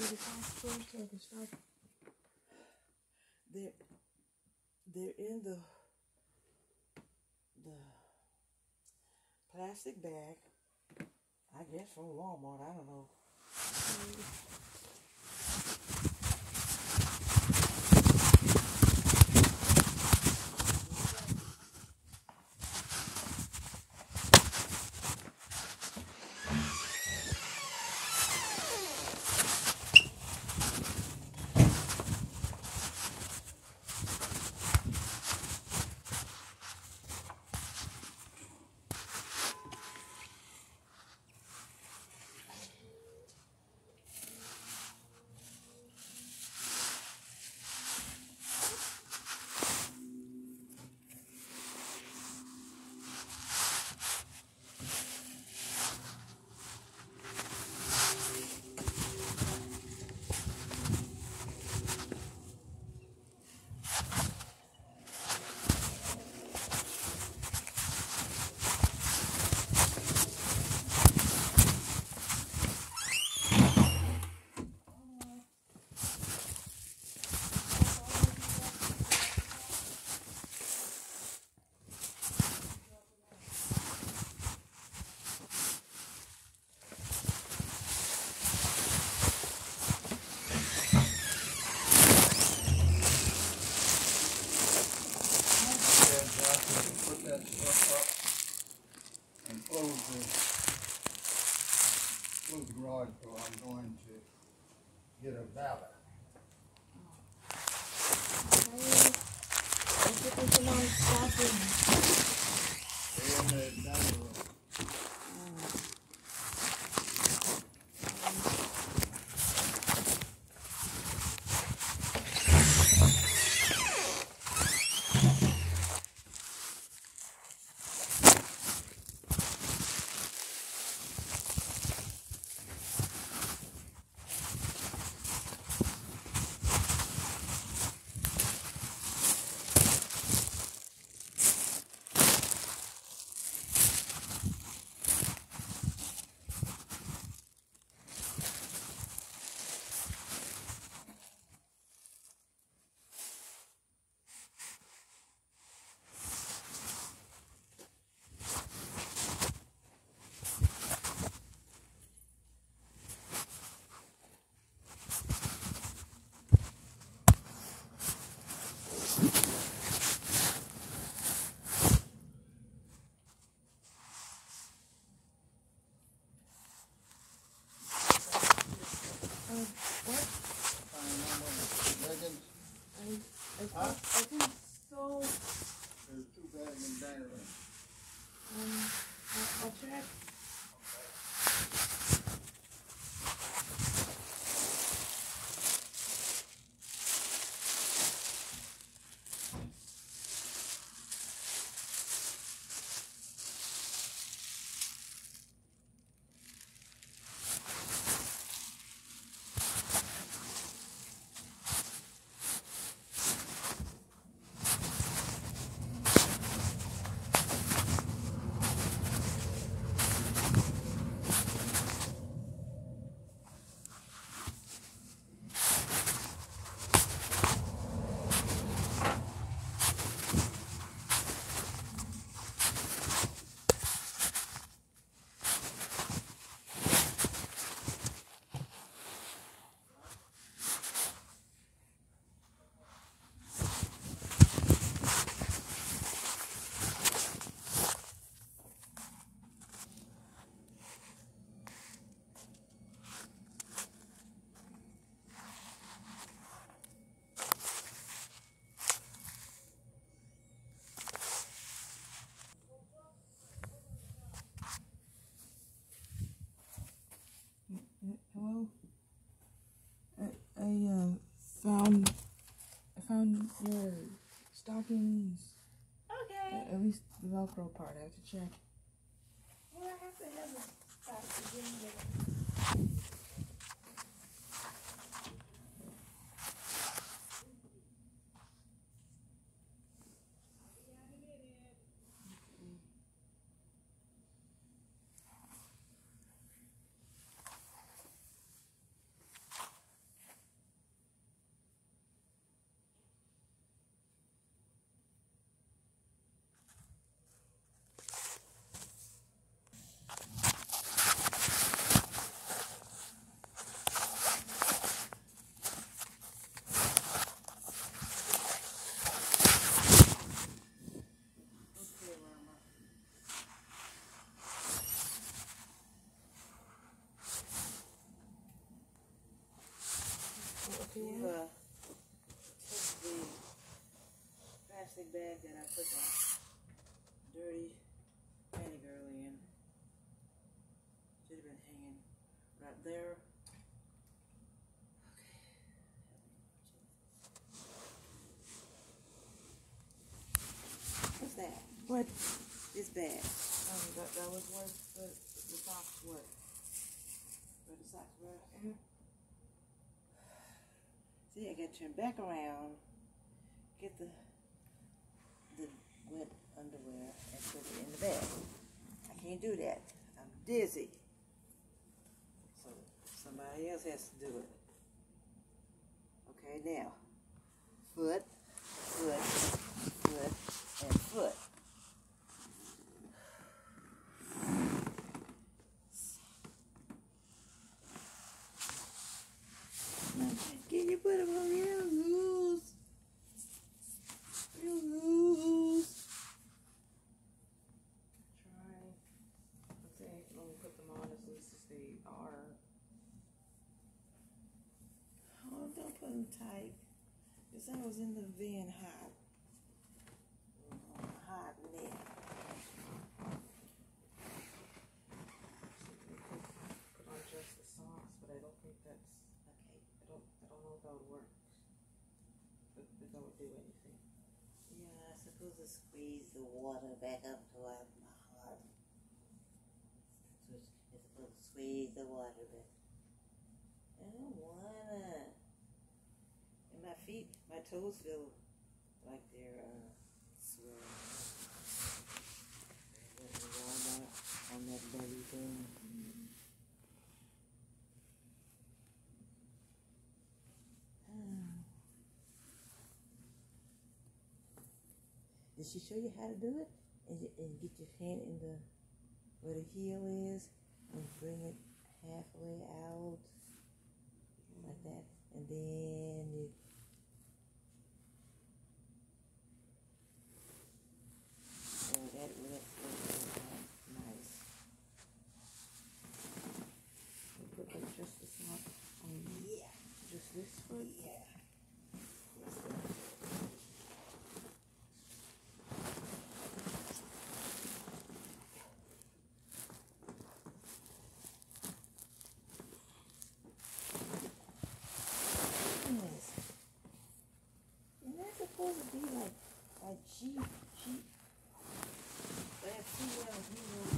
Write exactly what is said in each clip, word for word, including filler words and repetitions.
the top first so I can start. They're, they're in the, the plastic bag, I guess from Walmart, I don't know. Close the garage door. I'm going to get a valet. They're in the dining room. I, I think so. There's two bags in the dining room. Um, I'll, I'll check. Hello? I, I uh, found I found your stockings. Okay. At, at least the Velcro part. I have to check. Well, I have to have a spot to get in there. You uh, took the plastic bag that I put my dirty panty girl in. Should have been hanging right there. What's that? What? This bag. Um, that, that was where the, the socks were. Where the socks were. Mhm. See, I got to turn back around, get the the wet underwear, and put it in the bag. I can't do that. I'm dizzy. So somebody else has to do it. Okay, now, foot, foot, foot, and foot. Can you put them on real loose? Real loose. Try. Okay, let me put them on as loose as they are. Oh, don't put them tight. Because I was in the van hot. Hot neck. Put on just the socks, but I don't think that's. Okay. I don't. I don't know if that would work. If, if that would do anything. Yeah, I suppose to squeeze the water back up to my heart. So it's it's supposed to squeeze the water back. I don't wanna. And my feet, my toes feel like they're uh, swelling. On that, on that belly thing. Did she show you how to do it? And, you, and get your hand in the where the heel is, and bring it halfway out, like that, and then you. Oh, that looks nice. You put like just the sock on. Yeah. Just this foot. Yeah. Goodness. And that's supposed to be like, like cheap, cheap. But I see well, he will.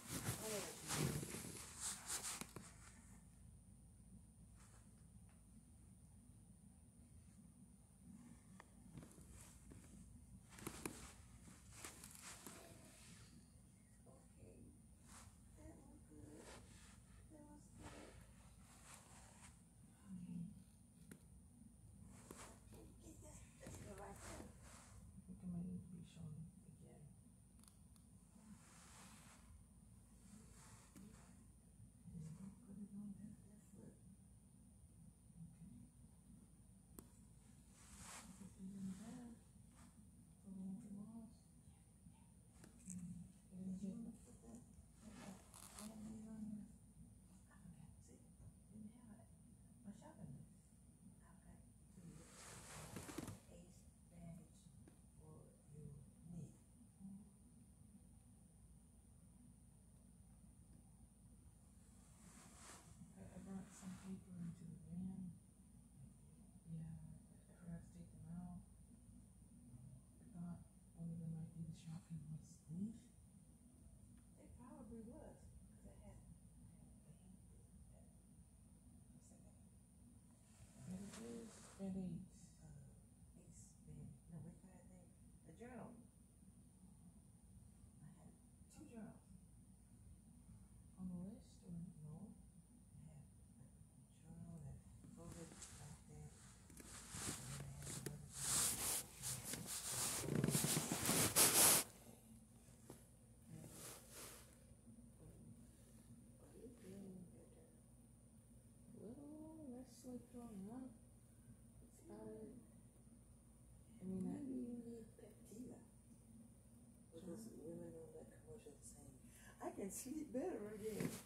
Really? No, which kind of thing? The journal. I had two journals. On the list or no? I had a journal that folded like that. Well, that's like throwing up. It's about it. I mean, Maybe you need Peptida. because women on that commercial saying, I can sleep better again.